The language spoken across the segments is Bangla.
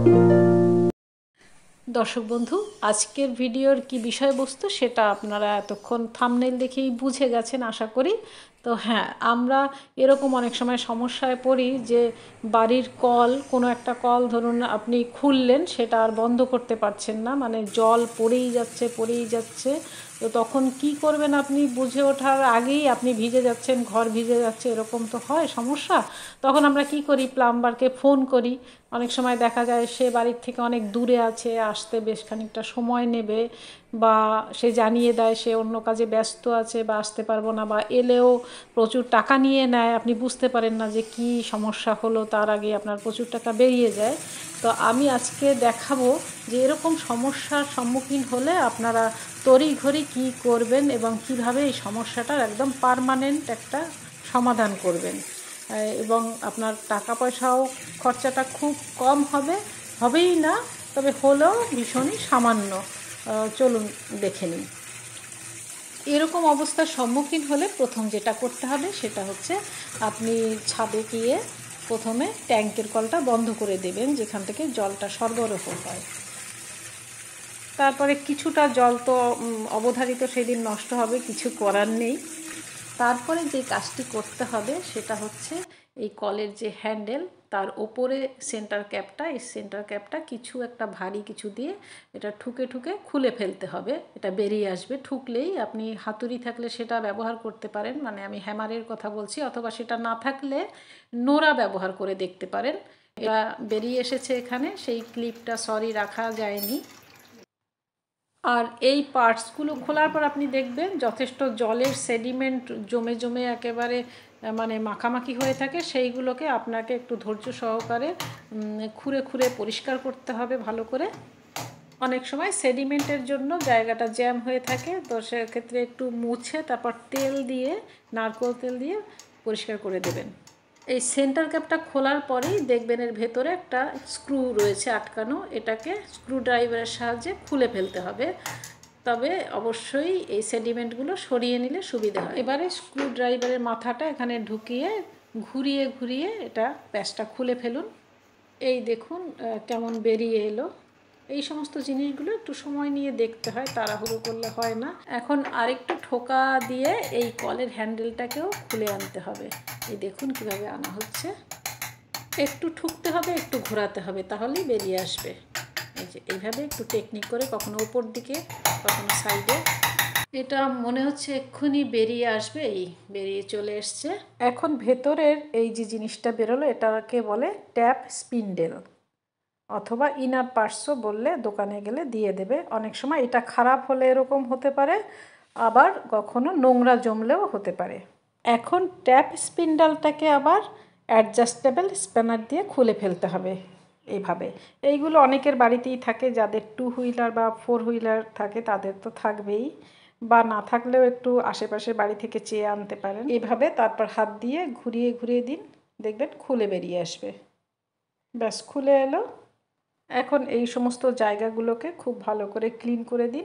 দর্শক বন্ধু, আজকের ভিডিওর কি বিষয়বস্তু সেটা আপনারা এতক্ষণ থাম্বনেল দেখেই বুঝে গেছেন আশা করি। তো হ্যাঁ, আমরা এরকম অনেক সময় সমস্যায় পড়ি যে বাড়ির কল, কোনো একটা কল ধরুন আপনি খুললেন, সেটা আর বন্ধ করতে পারছেন না, মানে জল পড়েই যাচ্ছে। তো তখন কি করবেন আপনি বুঝে ওঠার আগেই আপনি ভিজে যাচ্ছেন, ঘর ভিজে যাচ্ছে, এরকম তো হয় সমস্যা। তখন আমরা কি করি, প্লাম্বারকে ফোন করি। অনেক সময় দেখা যায় সে বাড়ির থেকে অনেক দূরে আছে, আসতে বেশ খানিকটা সময় নেবে, বা সে জানিয়ে দেয় সে অন্য কাজে ব্যস্ত আছে বা আসতে পারবো না, বা এলেও প্রচুর টাকা নিয়ে নেয়, আপনি বুঝতে পারেন না যে কি সমস্যা হলো, তার আগে আপনার প্রচুর টাকা বেরিয়ে যায়। তো আমি আজকে দেখাবো যে এরকম সমস্যার সম্মুখীন হলে আপনারা তড়িঘড়ি কী করবেন এবং কিভাবে এই সমস্যাটার একদম পার্মানেন্ট একটা সমাধান করবেন, এবং আপনার টাকা পয়সাও খরচাটা খুব কম হবেই না, তবে হলেও ভীষণই সামান্য। চলুন দেখে নিন। এরকম অবস্থার সম্মুখীন হলে প্রথম যেটা করতে হবে সেটা হচ্ছে আপনি ছাদে গিয়ে প্রথমে ট্যাঙ্কের কলটা বন্ধ করে দেবেন, যেখান থেকে জলটা সরবরাহ হয়। তারপরে কিছুটা জল তো অবধারিত সেদিন নষ্ট হবে, কিছু করার নেই। তারপরে যে কাজটি করতে হবে সেটা হচ্ছে এই কলের যে হ্যান্ডেল, তার ওপরে সেন্টার ক্যাপটা, এই সেন্টার ক্যাপটা কিছু একটা ভারী কিছু দিয়ে এটা ঠুকে ঠুকে খুলে ফেলতে হবে। এটা বেরিয়ে আসবে ঠুকলেই। আপনি হাতুড়ি থাকলে সেটা ব্যবহার করতে পারেন, মানে আমি হ্যামারের কথা বলছি, অথবা সেটা না থাকলে নোড়া ব্যবহার করে দেখতে পারেন। এটা বেরিয়ে এসেছে এখানে, সেই ক্লিপটা রাখা যায়নি। আর এই পার্টসগুলো খোলার পর আপনি দেখবেন যথেষ্ট জলের সেডিমেন্ট জমে জমে একেবারে মানে মাখামাখি হয়ে থাকে। সেইগুলোকে আপনাকে একটু ধৈর্য সহকারে খুঁড়ে খুঁড়ে পরিষ্কার করতে হবে ভালো করে। অনেক সময় সেডিমেন্টের জন্য জায়গাটা জ্যাম হয়ে থাকে, তো সেক্ষেত্রে একটু মুছে তারপর তেল দিয়ে, নারকেল তেল দিয়ে পরিষ্কার করে দেবেন। এই সেন্টার ক্যাপটা খোলার পরেই দেখবেন এর ভেতরে একটা স্ক্রু রয়েছে আটকানো, এটাকে স্ক্রু ড্রাইভারের সাহায্যে খুলে ফেলতে হবে। তবে অবশ্যই এই সেডিমেন্টগুলো সরিয়ে নিলে সুবিধা হয়। এবারে স্ক্রু ড্রাইভারের মাথাটা এখানে ঢুকিয়ে ঘুরিয়ে ঘুরিয়ে এটা প্যাচটা খুলে ফেলুন। এই দেখুন কেমন বেরিয়ে এলো। এই সমস্ত জিনিসগুলো একটু সময় নিয়ে দেখতে হয়, তাড়াহুড়ো করলে হয় না। এখন আরেকটু ঠোকা দিয়ে এই কলের হ্যান্ডেলটাকেও খুলে আনতে হবে। এই দেখুন কিভাবে আনা হচ্ছে। একটু ঠুকতে হবে, একটু ঘোরাতে হবে, তাহলেই বেরিয়ে আসবে। এই যে এইভাবে একটু টেকনিক করে, কখনো উপর দিকে কখনো সাইডে। এটা মনে হচ্ছে এক্ষুনি বেরিয়ে আসবে। এই বেরিয়ে চলে এসছে। এখন ভেতরের এই যে জিনিসটা বেরোলো, এটাকে বলে ট্যাপ স্পিন্ডেল, অথবা ইনার পার্টসও বললে দোকানে গেলে দিয়ে দেবে। অনেক সময় এটা খারাপ হলে এরকম হতে পারে, আবার কখনো নোংরা জমলেও হতে পারে। এখন ট্যাপ স্পিন্ডেলটাকে আবার অ্যাডজাস্টেবল স্প্যানার দিয়ে খুলে ফেলতে হবে এইভাবে। এইগুলো অনেকের বাড়িতেই থাকে, যাদের 2 হুইলার বা 4 হুইলার থাকে তাদের তো থাকবেই, বা না থাকলেও একটু আশেপাশের বাড়ি থেকে চেয়ে আনতে পারেন। এইভাবে তারপর হাত দিয়ে ঘুরিয়ে ঘুরিয়ে দিন, দেখবেন খুলে বেরিয়ে আসবে। ব্যাস, খুলে এলো। এখন এই সমস্ত জায়গাগুলোকে খুব ভালো করে ক্লিন করে দিন।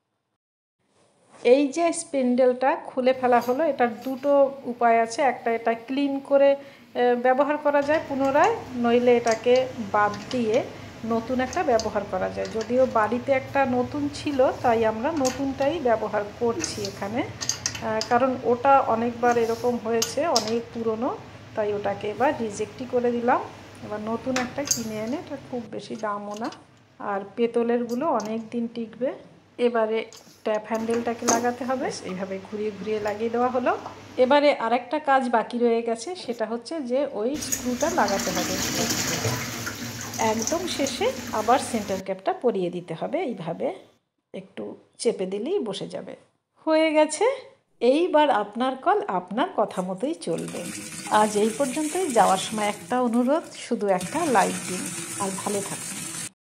এই যে স্পিন্ডেলটা খুলে ফেলা হলো, এটার দুটো উপায় আছে। একটা, এটা ক্লিন করে ব্যবহার করা যায় পুনরায়, নইলে এটাকে বাদ দিয়ে নতুন একটা ব্যবহার করা যায়। যদিও বাড়িতে একটা নতুন ছিল, তাই আমরা নতুনটাই ব্যবহার করছি এখানে, কারণ ওটা অনেকবার এরকম হয়েছে, অনেক পুরনো, তাই ওটাকে এবার রিজেক্টই করে দিলাম। এবার নতুন একটা কিনে এনে, এটা খুব বেশি দামও না, আর পেতলেরগুলো অনেক দিন টিকবে। এবারে ট্যাপ হ্যান্ডেলটাকে লাগাতে হবে, এইভাবে ঘুরিয়ে ঘুরিয়ে লাগিয়ে দেওয়া হলো। এবারে আরেকটা কাজ বাকি রয়ে গেছে, সেটা হচ্ছে যে ওই স্ক্রুটা লাগাতে হবে। একদম শেষে আবার সেন্টার ক্যাপটা পরিয়ে দিতে হবে, এইভাবে একটু চেপে দিলেই বসে যাবে। হয়ে গেছে। এইবার আপনার কল আপনার কথা মতোই চলবে। আজ এই পর্যন্তই। যাওয়ার সময় একটা অনুরোধ, শুধু একটা লাইক দিন আর ভালো থাকুন।